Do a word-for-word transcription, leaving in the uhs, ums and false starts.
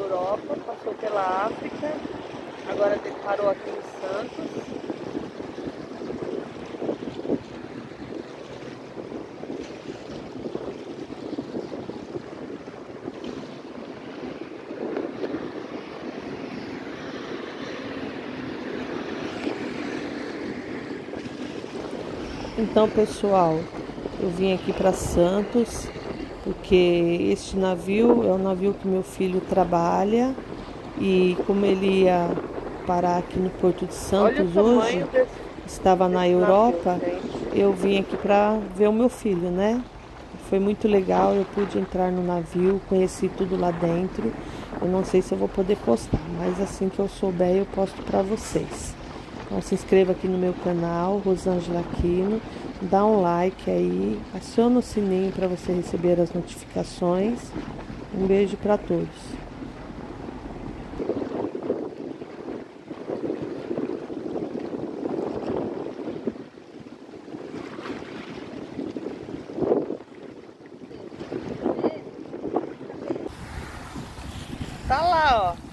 Europa, passou pela África, agora parou aqui em Santos. Então, pessoal, eu vim aqui para Santos porque este navio é o navio que meu filho trabalha e como ele ia parar aqui no Porto de Santos hoje, desse, estava na Europa, navio, eu vim aqui para ver o meu filho, né? Foi muito legal, eu pude entrar no navio, conheci tudo lá dentro. Eu não sei se eu vou poder postar, mas assim que eu souber eu posto para vocês. Então se inscreva aqui no meu canal, Rosângela Aquino, dá um like aí, aciona o sininho para você receber as notificações. Um beijo para todos. Tá lá, ó.